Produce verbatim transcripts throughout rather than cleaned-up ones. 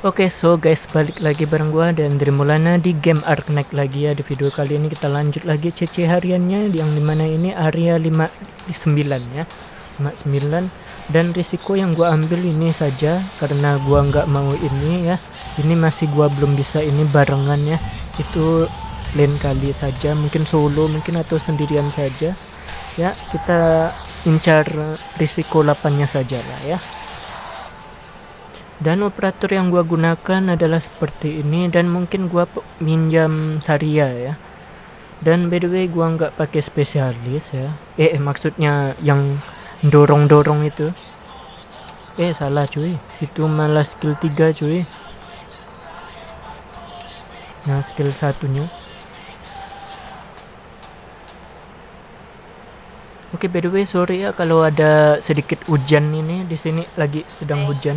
Oke, okay, so guys, balik lagi bareng gua dan dari Mulana di game Arknight lagi ya. Di video kali ini kita lanjut lagi C C hariannya, yang dimana ini area lima puluh sembilan ya, lima puluh sembilan. Dan risiko yang gua ambil ini saja karena gua nggak mau ini ya, ini masih gua belum bisa ini barengan ya, itu lane kali saja, mungkin solo mungkin atau sendirian saja ya. Kita incar risiko delapan nya saja lah ya. Dan operator yang gua gunakan adalah seperti ini, dan mungkin gua minjam Saria ya. Dan by the way gua nggak pakai spesialis ya, eh, eh maksudnya yang dorong-dorong itu, eh salah cuy, itu malah skill tiga cuy. Nah, skill satunya. Oke, by the way sorry ya kalau ada sedikit hujan, ini di sini lagi sedang hujan.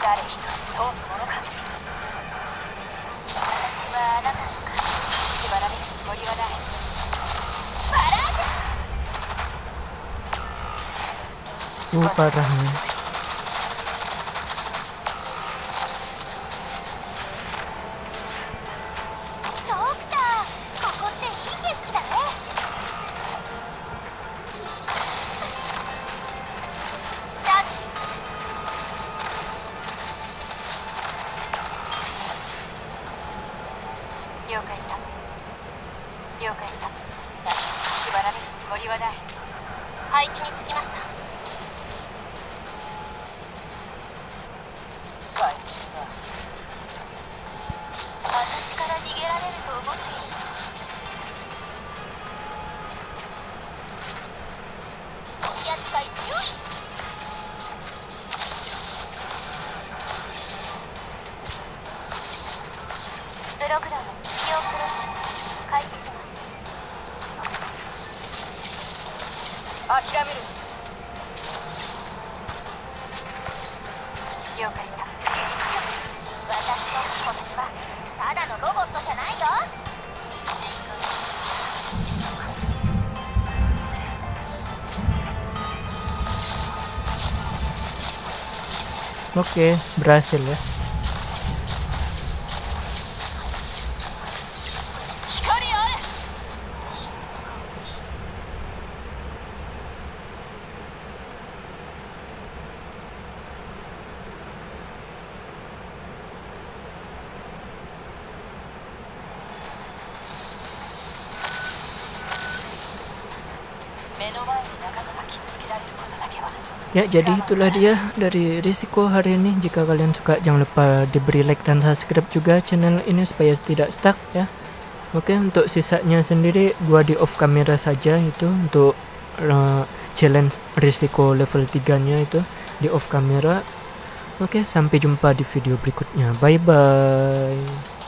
誰一人通すものか。私はあなたの縛られるつもりはない。バラージ Uh, parah nih. 了解した。了解した。縛られるつもりはない。配置につきました。害虫だ。私から逃げられると思っている。取り扱い注意。プログラム起用プロセス開始します。諦める。了解した。私の子たちはただのロボットじゃないよ。 Oke, berhasil ya. Ya, jadi itulah dia dari Risiko hari ini. Jika kalian suka, jangan lupa diberi like dan subscribe juga channel ini supaya tidak stuck ya. Oke, untuk sisanya sendiri gua di off kamera saja itu untuk uh, challenge Risiko level tiga nya itu di off kamera. Oke, sampai jumpa di video berikutnya. Bye bye.